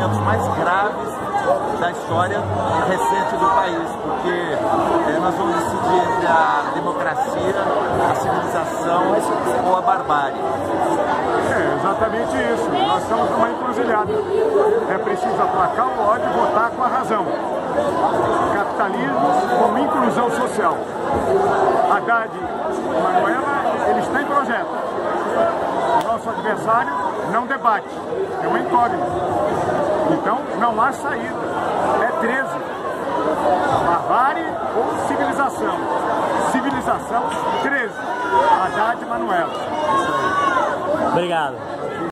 momentos mais graves da história recente do país, porque nós vamos decidir entre a democracia, a civilização ou a barbárie. É exatamente isso. Nós estamos numa encruzilhada. É preciso aplacar o ódio e votar com a razão. Capitalismo com inclusão social. Haddad e Manuela, eles têm projeto. O nosso adversário não debate. É uma incógnita. Então, não há saída. É 13. Barbárie ou civilização? Civilização, 13. Haddad e Manuela. Obrigado.